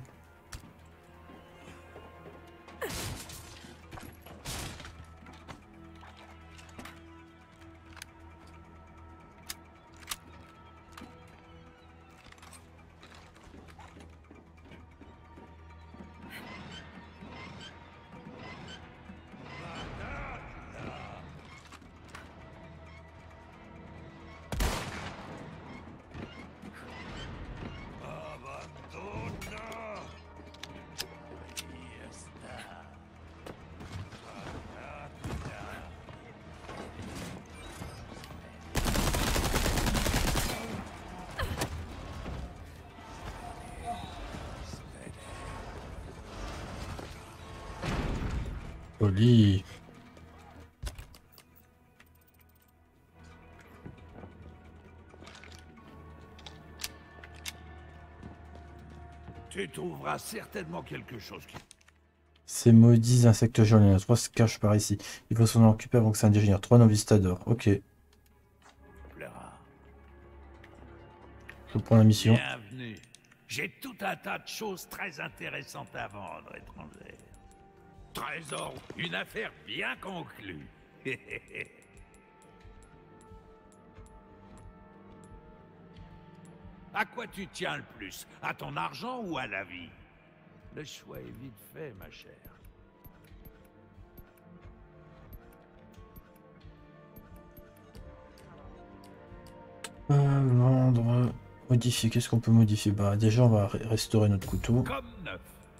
Joli. Tu trouveras certainement quelque chose qui Ces maudits insectes jaunes, il y en a 3 se cachent par ici. Il faut s'en occuper avant que ça ne dégénère. 3 novistadors. Ok, plaira. je prends la mission. Bienvenue. J'ai tout un tas de choses très intéressantes à vendre, étrangère. Trésor, une affaire bien conclue. À quoi tu tiens le plus? À ton argent ou à la vie? Le choix est vite fait, ma chère. Vendre, modifier, qu'est-ce qu'on peut modifier? Bah déjà on va restaurer notre couteau. Comme neuf.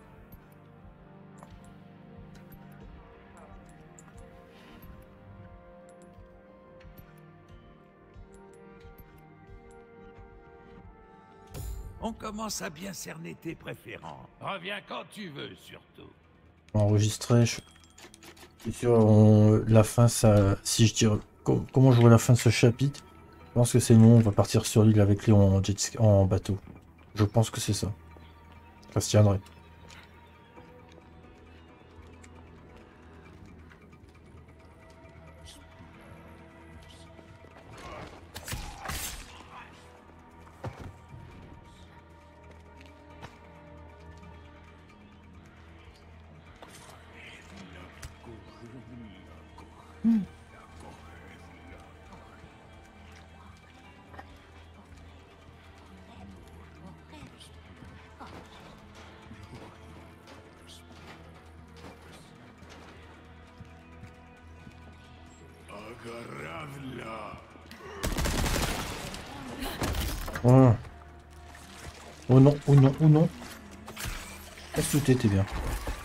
On commence à bien cerner tes préférences. Reviens quand tu veux, surtout. On va enregistrer. Je suis sûr, la fin, ça. Si je tire. Comment je vois la fin de ce chapitre? Je pense que c'est nous, on va partir sur l'île avec Léon en en bateau. Je pense que c'est ça. Ça se tiendrait. Oh. Oh non, oh non, oh non. Est-ce que t'étais bien?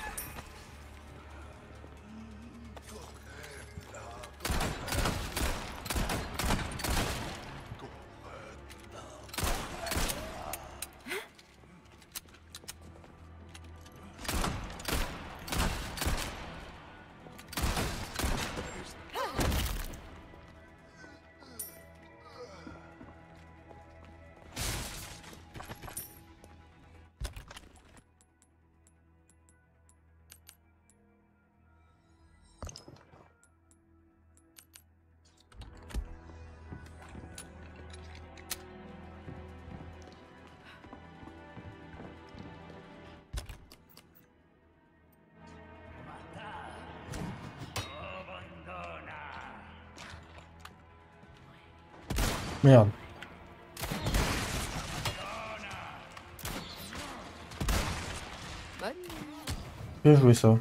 Merde. Bonne. Bien joué ça.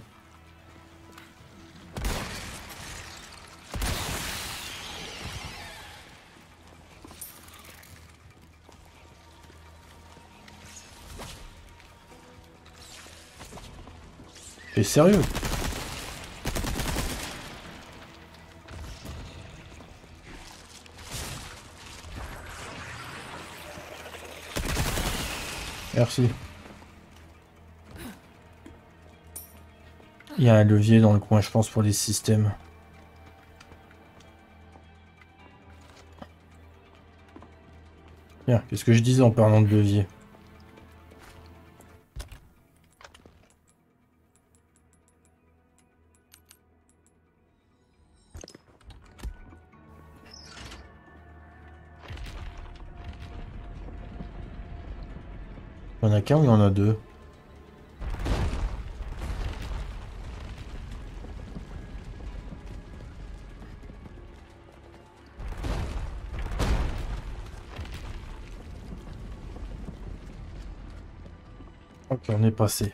T'es sérieux? Merci. Il y a un levier dans le coin, je pense, pour les systèmes. Bien, qu'est-ce que je disais en parlant de levier? Il y en a qu'un ou il y en a deux? Ok, on est passé.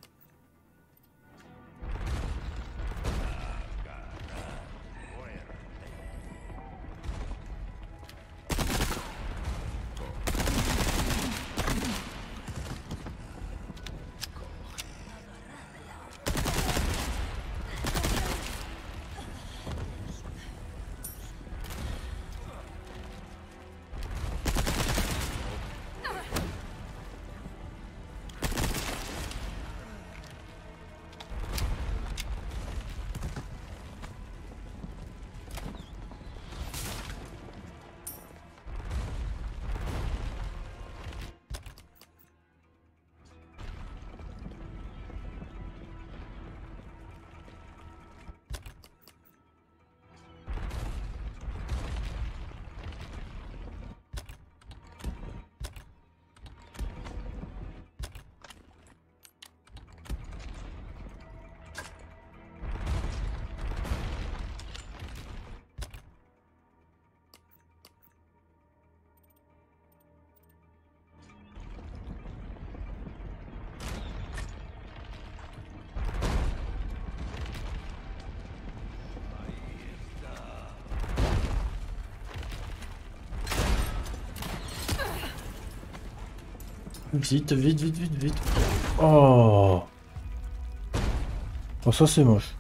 Vite, vite, vite, vite, vite. Oh. Oh, ça c'est moche.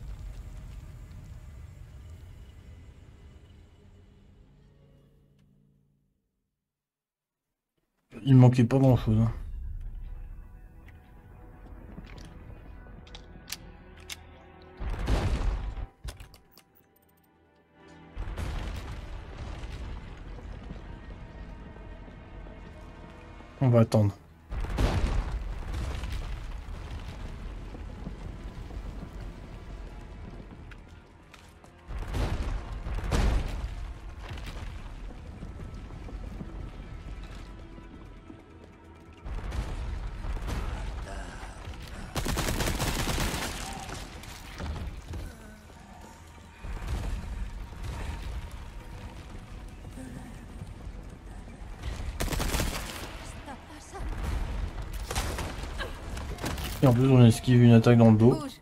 Il manquait pas grand-chose. Hein. On va attendre. Et en plus on esquive une attaque dans le dos. Bouge.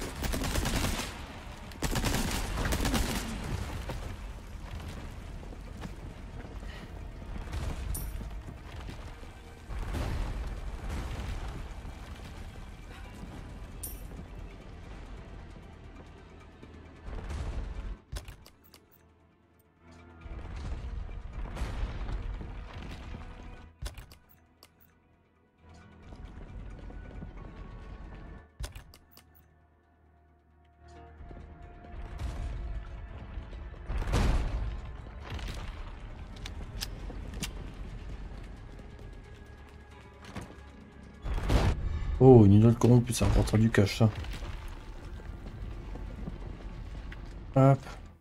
Oh, une idole corrompue, ça rapportera du cash ça. Hop.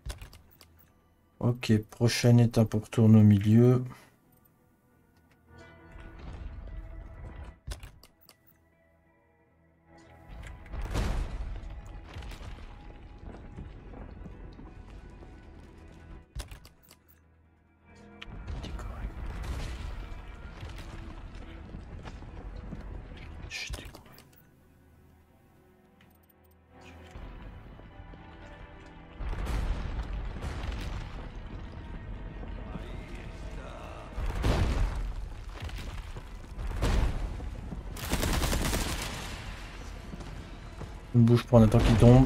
Ok, prochaine étape, on retourne au milieu. Une bouche pour un attaque qui tombe.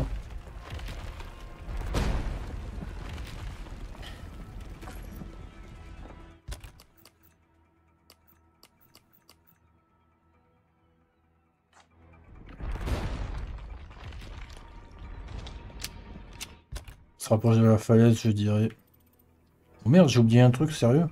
Se rapproche de la falaise, je dirais. Oh merde, j'ai oublié un truc, sérieux?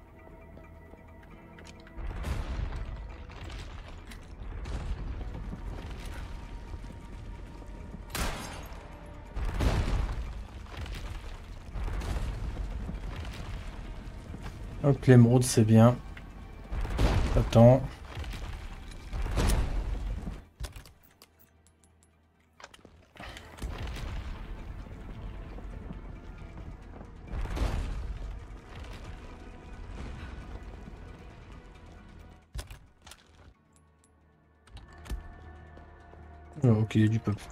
Hop, l'émeraude, c'est bien. Attends. Oh, ok, il y a du peuple.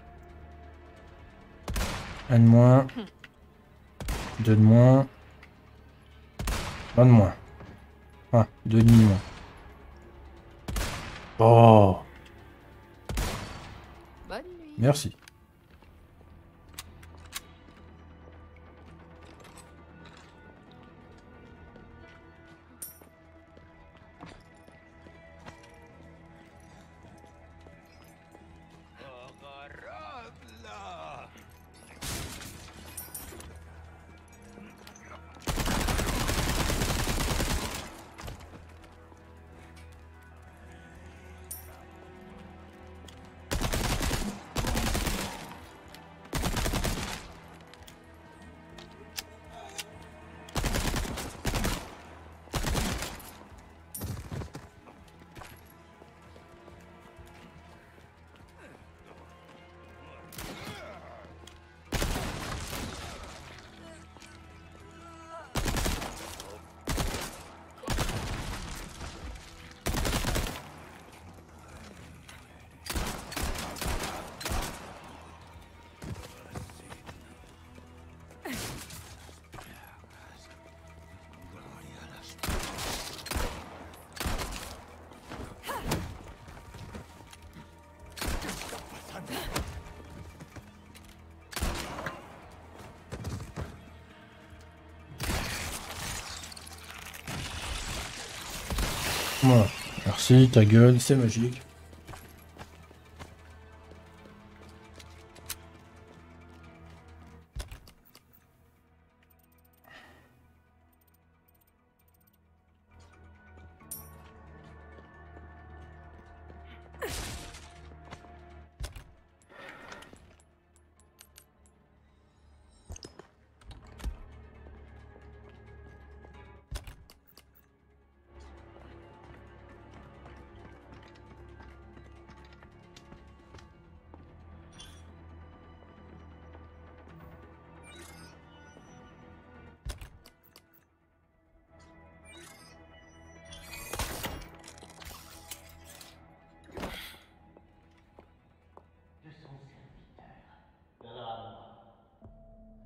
Un de moins. Deux de moins. Un de moins. Ah, deux de moins. Oh, Bonne nuit. merci. Là. Voilà. Merci, ta gueule, c'est magique.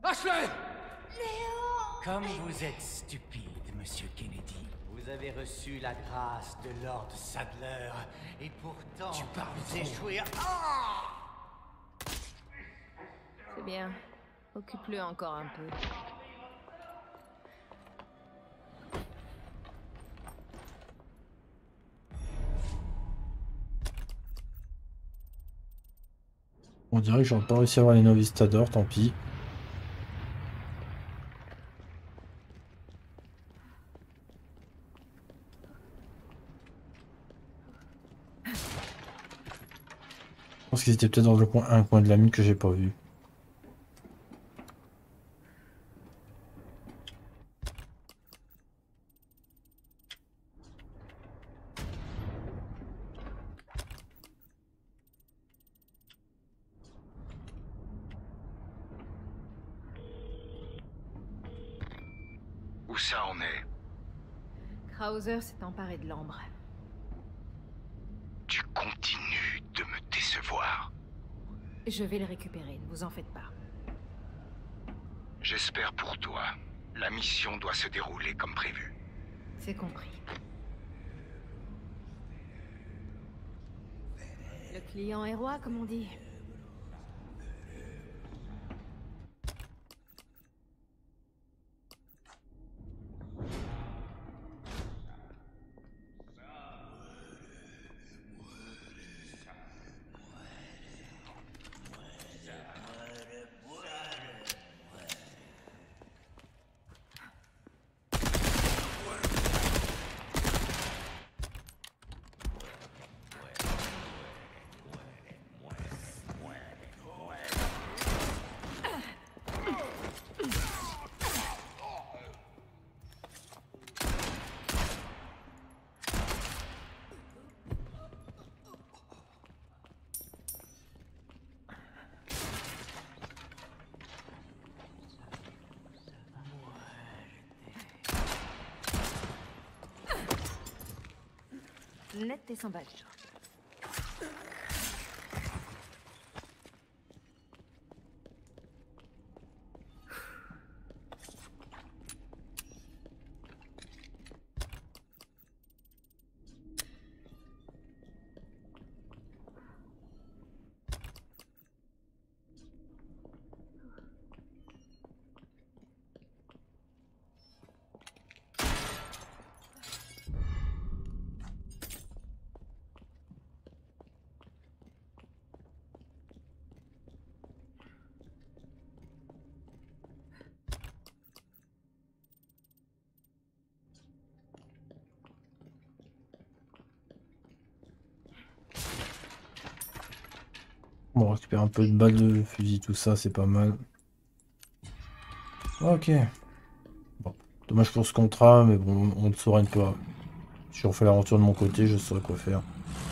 Ashley! Comme vous êtes stupide, monsieur Kennedy. Vous avez reçu la grâce de Lord Sadler, et pourtant, vous échouez à... C'est bien. Occupe-le encore un peu. On dirait que j'aurais pas réussi à avoir les novices d'or, tant pis. Je pense qu'ils étaient peut-être dans un coin de la mine que j'ai pas vu. Où ça en est? Krauser s'est emparé de l'ambre. Tu continues de me décevoir. Je vais le récupérer, ne vous en faites pas. J'espère pour toi. La mission doit se dérouler comme prévu. C'est compris. Le client est roi, comme on dit. Net et sans badge. Bon, on récupère un peu de balles de fusil, tout ça, c'est pas mal. Ok. Bon, dommage pour ce contrat, mais bon, on ne saurait pas. Si on fait l'aventure de mon côté, je saurais quoi faire.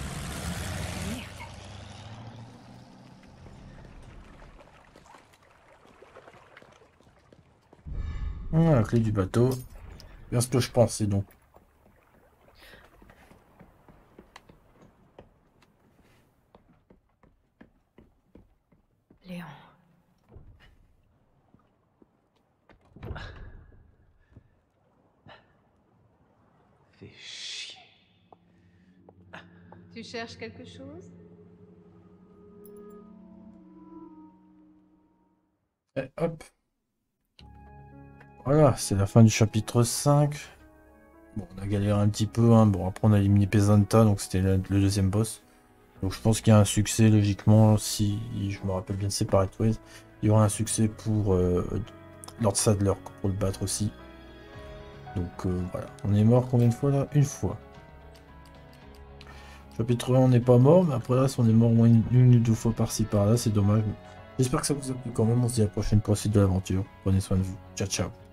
La clé du bateau. Bien ce que je pensais donc. Léon. Fais chier. Tu cherches quelque chose? Et hop. Voilà, c'est la fin du chapitre 5. Bon, on a galéré un petit peu, hein. Bon, après on a éliminé Pesanta, donc c'était le deuxième boss. Donc je pense qu'il y a un succès, logiquement, si je me rappelle bien de Separate Ways. Il y aura un succès pour Lord Sadler, pour le battre aussi. Donc voilà, on est mort combien de fois là? Une fois. Chapitre 1, on n'est pas mort, mais après là, si on est mort au moins une ou deux fois par-ci par-là, c'est dommage. J'espère que ça vous a plu quand même, on se dit à la prochaine pour la suite de l'aventure. Prenez soin de vous. Ciao, ciao.